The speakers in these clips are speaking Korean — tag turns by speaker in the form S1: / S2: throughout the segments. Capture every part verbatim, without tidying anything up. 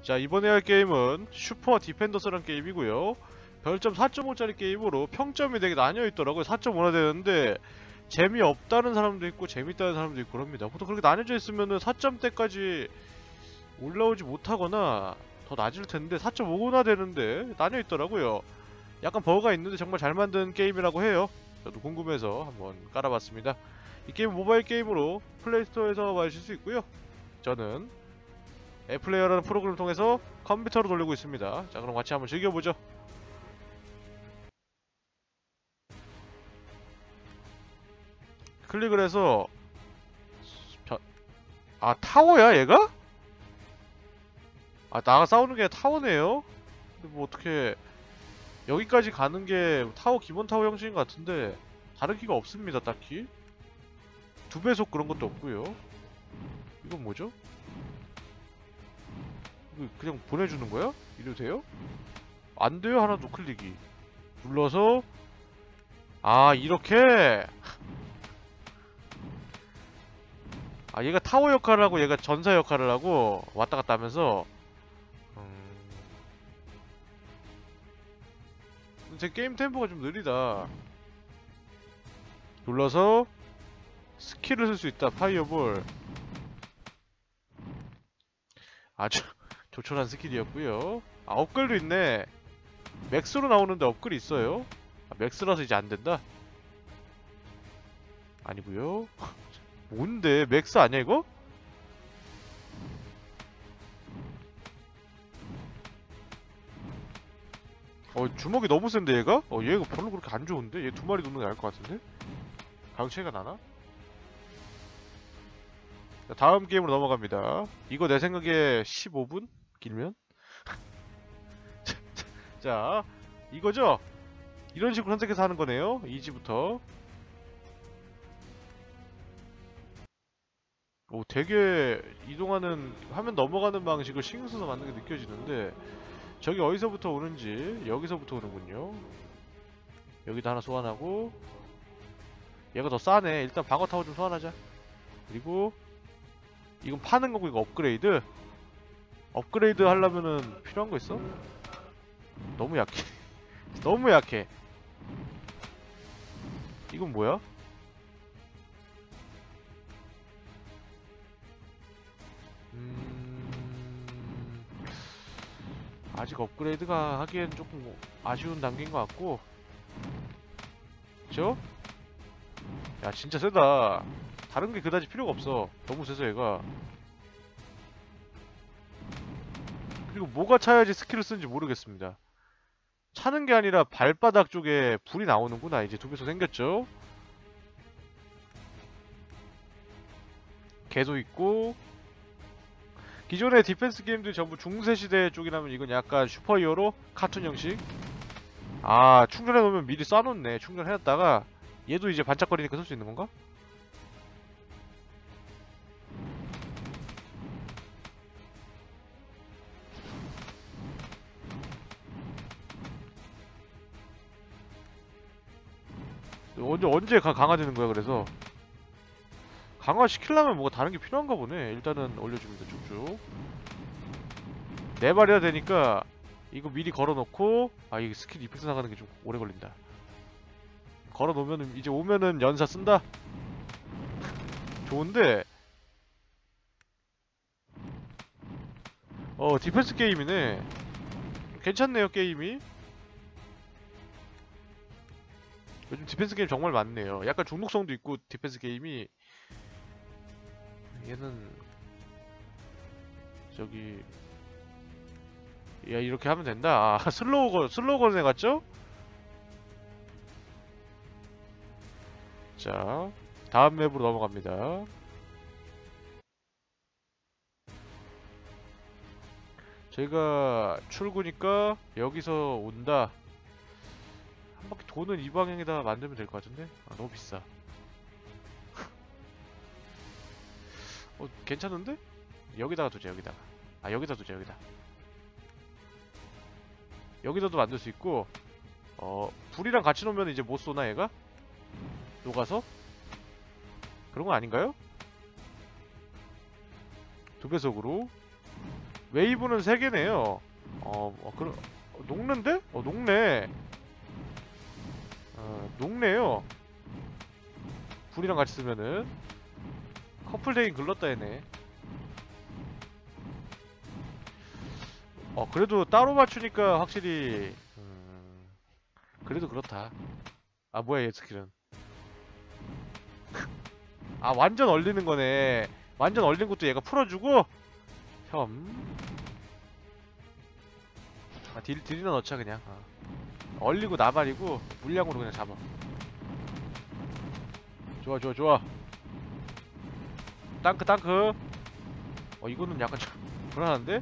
S1: 자, 이번에 할 게임은 슈퍼 디펜더스라는 게임이고요. 별점 사 점 오짜리 게임으로 평점이 되게 나뉘어있더라고요. 사 점 오나 되는데 재미없다는 사람도 있고 재밌다는 사람도 있고 그럽니다. 보통 그렇게 나뉘어져 있으면은 사 점대까지 올라오지 못하거나 더 낮을 텐데 사 점 오나 되는데 나뉘어있더라고요. 약간 버그가 있는데 정말 잘 만든 게임이라고 해요. 저도 궁금해서 한번 깔아봤습니다. 이 게임 모바일 게임으로 플레이스토어에서 마실 수 있고요. 저는 앱플레이어라는 프로그램을 통해서 컴퓨터로 돌리고 있습니다. 자, 그럼 같이 한번 즐겨보죠. 클릭을 해서 벼... 아, 타워야 얘가? 아, 나가 싸우는 게 타워네요? 근데 뭐 어떻게 여기까지 가는 게 타워, 기본 타워 형식인 것 같은데 다르기가 없습니다. 딱히 두 배속 그런 것도 없고요. 이건 뭐죠? 이거 그냥 보내주는 거야? 이래도 돼요? 안 돼요. 하나도 클릭이 눌러서 아, 이렇게. 아, 얘가 타워 역할을 하고 얘가 전사 역할을 하고 왔다 갔다 하면서 음... 제 게임 템포가 좀 느리다. 눌러서 스킬을 쓸 수 있다. 파이어볼. 아주 조촐한 스킬이었고요. 아, 업글도 있네. 맥스로 나오는데 업글이 있어요. 아, 맥스라서 이제 안된다? 아니구요. 뭔데? 맥스 아니야 이거? 어, 주먹이 너무 센데 얘가? 어, 얘가 별로 그렇게 안 좋은데? 얘 두 마리 놓는 게 나을 것 같은데? 가격 차이가 나나? 자, 다음 게임으로 넘어갑니다. 이거 내 생각에 십오 분? 길면? 자, 이거죠? 이런 식으로 선택해서 하는 거네요. 이지부터. 오, 되게 이동하는, 화면 넘어가는 방식을 신경 써서 만든 게 느껴지는데 저기 어디서부터 오는지 여기서부터 오는군요. 여기도 하나 소환하고 얘가 더 싸네. 일단 방어타워 좀 소환하자. 그리고 이건 파는 거고 이거 업그레이드? 업그레이드 하려면은 필요한 거 있어? 너무 약해. 너무 약해. 이건 뭐야? 음... 아직 업그레이드가 하기엔 조금 아쉬운 단계인 것 같고. 그쵸? 야, 진짜 세다. 다른 게 그다지 필요가 없어. 너무 세서 얘가. 그리고 뭐가 차야지 스킬을 쓰는지 모르겠습니다. 차는 게 아니라 발바닥 쪽에 불이 나오는구나. 이제 두 배속 생겼죠? 개도 있고. 기존의 디펜스 게임들이 전부 중세시대 쪽이라면 이건 약간 슈퍼히어로 카툰 형식. 아, 충전해놓으면 미리 쏴놓네. 충전해놨다가 얘도 이제 반짝거리니까 쓸 수 있는 건가? 언제 언제 가, 강화되는 거야? 그래서 강화시키려면 뭐가 다른 게 필요한가 보네. 일단은 올려줍니다. 쭉쭉 네 발이나 되니까 이거 미리 걸어놓고. 아, 이게 스킬 이펙트 나가는 게 좀 오래 걸린다. 걸어놓으면은 이제 오면은 연사 쓴다? 좋은데 어, 디펜스 게임이네. 괜찮네요 게임이. 요즘 디펜스 게임 정말 많네요. 약간 중독성도 있고 디펜스 게임이. 얘는 저기 야, 이렇게 하면 된다. 아, 슬로우 건 슬로우 건에 갔죠? 자, 다음 맵으로 넘어갑니다. 저희가 출구니까 여기서 온다. 한 바퀴 도는 이 방향에다 만들면 될 것 같은데? 아, 너무 비싸. 어, 괜찮은데? 여기다가 두자. 여기다가. 아, 여기다 두자. 여기다. 여기다도 만들 수 있고. 어, 불이랑 같이 놓으면 이제 못 쏘나 얘가? 녹아서? 그런 거 아닌가요? 두 배속으로. 웨이브는 세 개네요. 어, 어 그럼 어, 녹는데? 어 녹네. 어 녹네요. 불이랑 같이 쓰면은 커플데인 글렀다 얘네. 어 그래도 따로 맞추니까 확실히 음, 그래도 그렇다. 아 뭐야 얘 스킬은. 아 완전 얼리는 거네. 완전 얼린 것도 얘가 풀어주고. 혐. 아 딜, 딜이나 넣자 그냥. 어. 얼리고 나발이고 물량으로 그냥 잡아. 좋아 좋아 좋아. 땅크 땅크. 어 이거는 약간 좀 불안한데?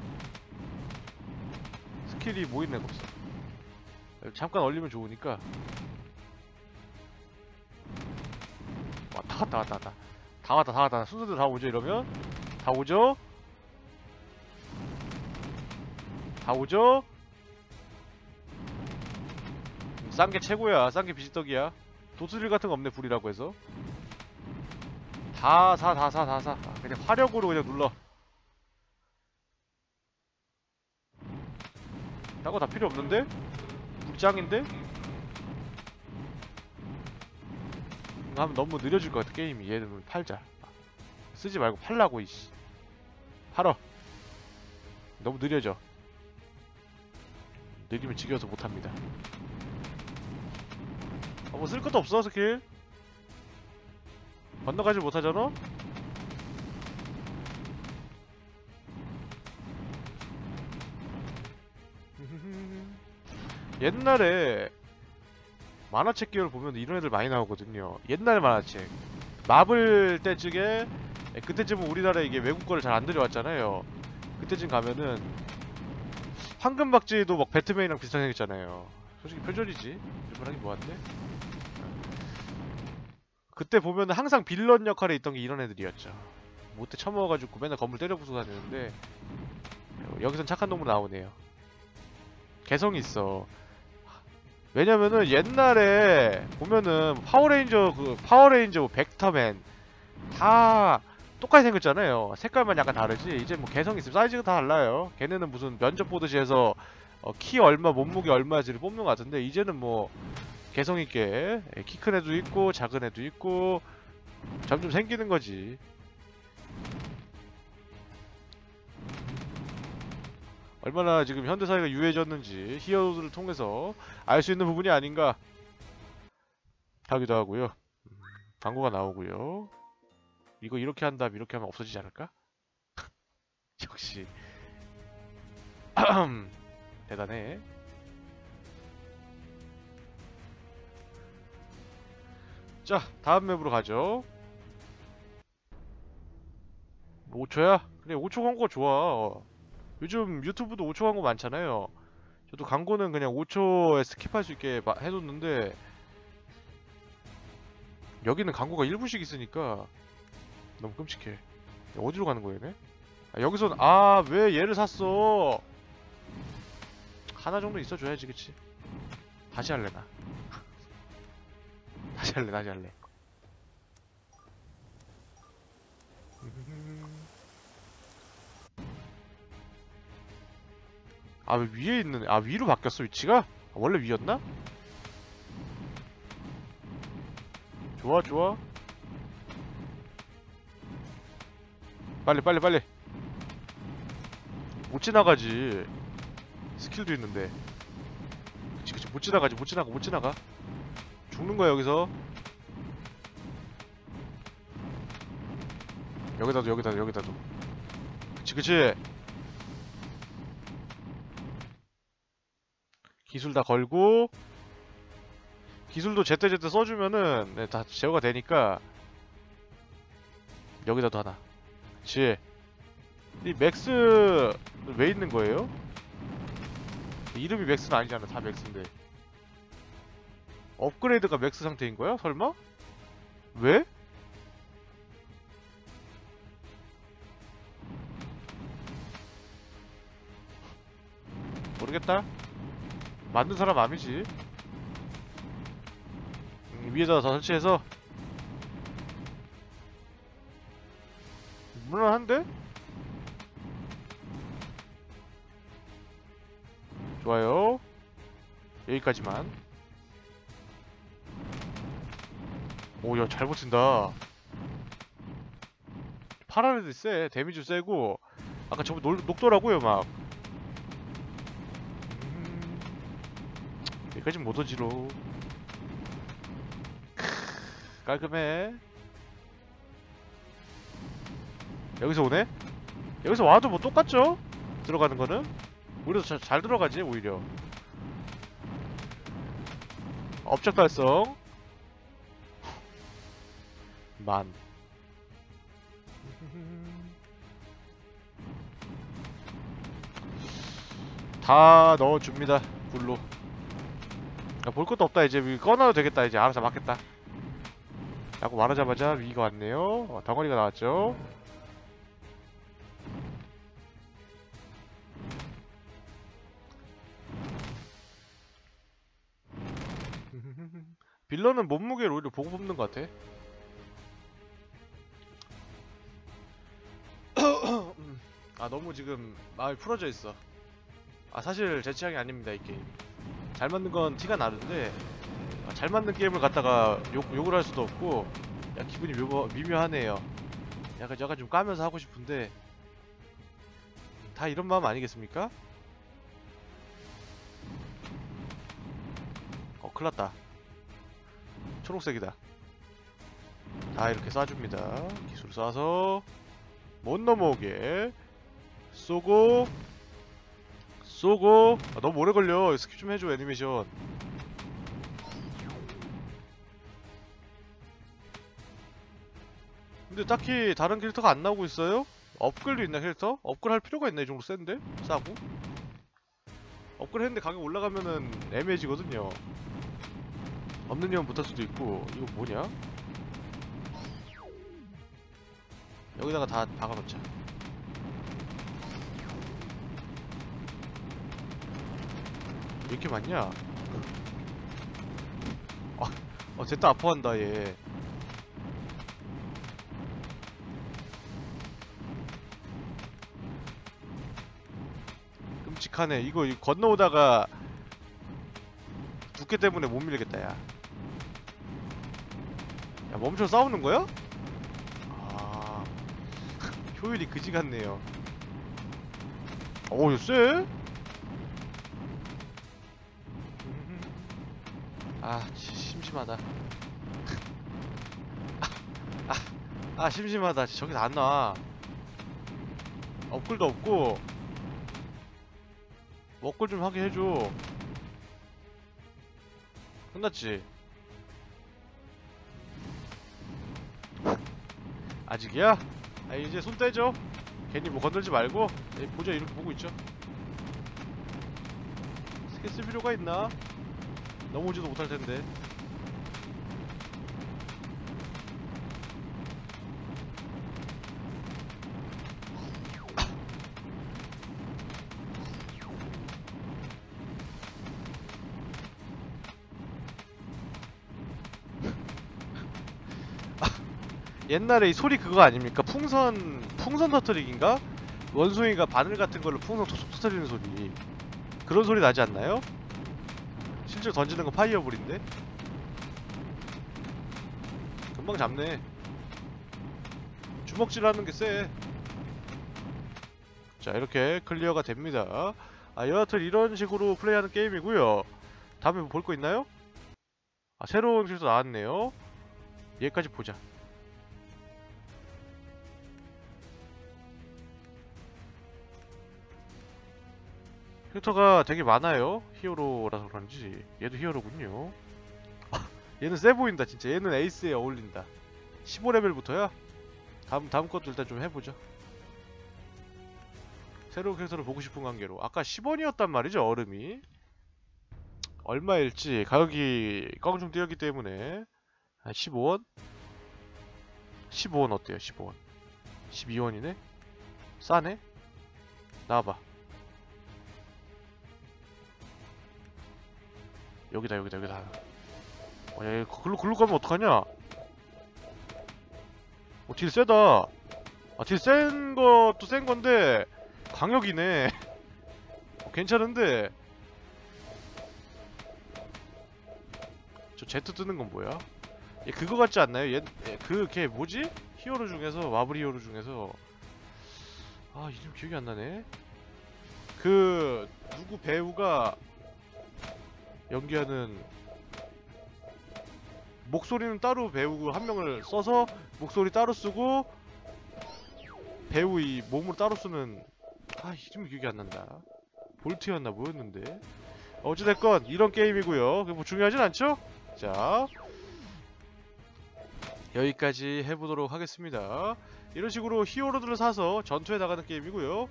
S1: 스킬이 모이는 애가 없어. 잠깐 얼리면 좋으니까. 와, 다 왔다 왔다 왔다. 다 왔다 다 왔다. 순서대로 다 오죠 이러면. 다 오죠? 다 오죠? 싼 게 최고야. 싼 게 비지떡이야. 도스릴 같은 거 없네 불이라고 해서. 다 사 다 사 다 사. 그냥 화력으로 그냥 눌러. 딴 거 다 필요 없는데? 불이 짱인데? 하면 너무 느려질 것 같아 게임이. 얘는 팔자. 쓰지 말고 팔라고 이씨. 팔어. 너무 느려져. 느리면 지겨워서 못합니다. 어, 뭐 쓸 것도 없어 스킬. 건너가지 못하잖아? 옛날에 만화책 계열 보면 이런 애들 많이 나오거든요. 옛날 만화책 마블 때쯤에, 그때쯤은 우리나라에 이게 외국 거를 잘 안 들여왔잖아요. 그때쯤 가면은 황금박쥐도 막 배트맨이랑 비슷하게 생겼잖아요. 솔직히 표절이지. 이런 하기 뭐한데? 그때 보면은 항상 빌런 역할에 있던 게 이런 애들이었죠. 못해 처먹어가지고 맨날 건물 때려 부수고 다니는데 여기선 착한 놈으로 나오네요. 개성이 있어. 왜냐면은 옛날에 보면은 파워레인저 그 파워레인저 뭐 벡터맨 다 똑같이 생겼잖아요. 색깔만 약간 다르지. 이제 뭐 개성 있으면 사이즈가 다 달라요. 걔네는 무슨 면접 보듯이 해서 어, 키 얼마 몸무게 얼마지를 뽑는 것 같은데 이제는 뭐 개성 있게 키 큰 애도 있고 작은 애도 있고 점점 생기는 거지. 얼마나 지금 현대사회가 유해졌는지 히어로들을 통해서 알 수 있는 부분이 아닌가 하기도 하고요. 음, 광고가 나오고요. 이거 이렇게 한 다음 이렇게 하면 없어지지 않을까? 역시 대단해. 자 다음 맵으로 가죠. 오 초야? 그래 오 초 광고 좋아. 요즘 유튜브도 오 초 광고 많잖아요. 저도 광고는 그냥 오 초에 스킵할 수 있게 마- 해뒀는데 여기는 광고가 일 분씩 있으니까 너무 끔찍해. 어디로 가는 거야 얘네? 아, 여기선 아 왜 얘를 샀어? 하나 정도 있어줘야지 그치? 다시 할래 나. 다시 할래 다시 할래. 아 왜 위에 있는 아 위로 바뀌었어 위치가? 아, 원래 위였나? 좋아 좋아. 빨리 빨리 빨리. 못 지나가지. 스킬도 있는데. 그치 그치 못 지나가지 못 지나가 못 지나가. 죽는 거야 여기서. 여기다도 여기다도 여기다도. 그치 그치. 기술 다 걸고 기술도 제때제때 써주면은 네, 다 제어가 되니까 여기다도 하나. 그치. 이 맥스 왜 있는 거예요? 이름이 맥스는 아니잖아. 다 맥스인데. 업그레이드가 맥스 상태인 거야? 설마? 왜? 모르겠다. 만든 사람 아니지. 음, 위에다 다 설치해서 무난한데? 좋아요. 여기까지만. 오, 야, 잘 버틴다. 파란 애들 쎄. 데미지 세고. 아까 저거 놀, 녹더라고요, 막. 음... 여기까진 못 오지로. 깔끔해. 여기서 오네? 여기서 와도 뭐 똑같죠? 들어가는 거는? 오히려 잘, 잘 들어가지, 오히려. 업적 달성. 만. 다 넣어줍니다. 불로. 야, 볼 것도 없다. 이제 위 꺼놔도 되겠다. 이제 알아서 맞겠다. 라고 말하자마자 위가 왔네요. 어, 덩어리가 나왔죠. 빌런은 몸무게를 오히려 보고 뽑는 것 같아. 아, 너무 지금 마음이 풀어져 있어. 아, 사실 제 취향이 아닙니다, 이 게임. 잘 만든 건 티가 나는데, 아, 잘 만든 게임을 갖다가 욕, 욕을 할 수도 없고, 야, 기분이 묘, 미묘하네요. 약간, 약간 좀 까면서 하고 싶은데, 다 이런 마음 아니겠습니까? 어, 큰일났다. 초록색이다. 다 이렇게 쏴줍니다. 기술 쏴서 못 넘어오게 쏘고 쏘고. 아, 너무 오래 걸려. 스킵 좀 해줘, 애니메이션. 근데 딱히 다른 캐릭터가 안 나오고 있어요? 업글도 있나, 캐릭터? 업글 할 필요가 있나? 이 정도 센데? 싸고? 업글 했는데 가격 올라가면은 애매해지거든요. 없는 년 못할 수도 있고. 이거 뭐냐? 여기다가 다 박아놓자. 왜 이렇게 많냐? 아, 어, 쟤또 아파한다, 얘. 끔찍하네. 이거, 이거 건너오다가 두께 때문에 못 밀겠다, 야. 야, 멈춰 싸우는 거야? 아, 효율이 그지 같네요. 오, 이거 쎄? 아, 심심하다. 아, 아, 아, 심심하다. 저기서 안 나와. 업글도 없고. 먹글 좀 하게 해줘. 끝났지? 아직이야? 아, 이제 손 떼죠. 괜히 뭐 건들지 말고. 에이, 보자, 이렇게 보고 있죠. 스킬 쓸 필요가 있나? 넘어오지도 못할 텐데. 옛날에 이 소리 그거 아닙니까? 풍선, 풍선 터트리기인가? 원숭이가 바늘 같은 걸로 풍선 톡톡 터트리는 소리. 그런 소리 나지 않나요? 실제로 던지는 건 파이어볼인데? 금방 잡네. 주먹질 하는 게 쎄. 자, 이렇게 클리어가 됩니다. 아, 여하튼 이런 식으로 플레이하는 게임이고요. 다음에 뭐 볼 거 있나요? 아, 새로운 필도 나왔네요. 얘까지 보자. 캐릭터가 되게 많아요. 히어로라서 그런지. 얘도 히어로군요. 얘는 세 보인다, 진짜. 얘는 에이스에 어울린다. 십오 레벨부터야? 다음, 다음 것도 일단 좀 해보죠. 새로운 캐릭터를 보고 싶은 관계로. 아까 십 원이었단 말이죠, 얼음이. 얼마일지 가격이 껑충 뛰었기 때문에. 아, 십오 원? 십오 원 어때요, 십오 원? 십이 원이네? 싸네? 나와봐. 여기다, 여기다, 여기다. 어, 야, 글로, 글로 가면 어떡하냐? 어, 딜 세다. 아, 딜 센 것도 센 건데, 강력이네. 어, 괜찮은데, 저 Z 뜨는 건 뭐야? 얘 그거 같지 않나요? 얘, 얘 그 걔 뭐지? 히어로 중에서 마블 히어로 중에서 아 이름 기억이 안 나네. 그 누구 배우가 연기하는 목소리는 따로 배우고 한 명을 써서 목소리 따로 쓰고 배우 이 몸으로 따로 쓰는 아 이름이 기억이 안 난다. 볼트였나 뭐였는데 어찌됐건 이런 게임이고요. 뭐 중요하진 않죠? 자 여기까지 해보도록 하겠습니다. 이런 식으로 히어로들을 사서 전투에 나가는 게임이고요.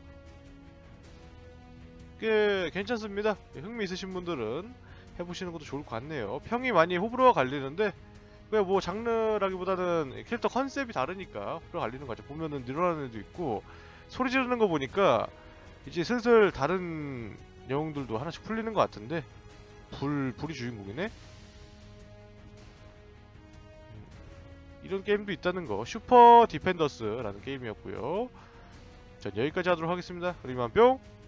S1: 꽤 괜찮습니다. 흥미 있으신 분들은 해보시는 것도 좋을 것 같네요. 평이 많이 호불호가 갈리는데 그냥 뭐 장르라기보다는 캐릭터 컨셉이 다르니까 호불호 갈리는 거 같죠. 보면은 늘어나는 애도 있고 소리 지르는 거 보니까 이제 슬슬 다른 영웅들도 하나씩 풀리는 것 같은데 불, 불이 주인공이네? 이런 게임도 있다는 거. 슈퍼 디펜더스라는 게임이었고요. 전 여기까지 하도록 하겠습니다. 그럼 이만 뿅!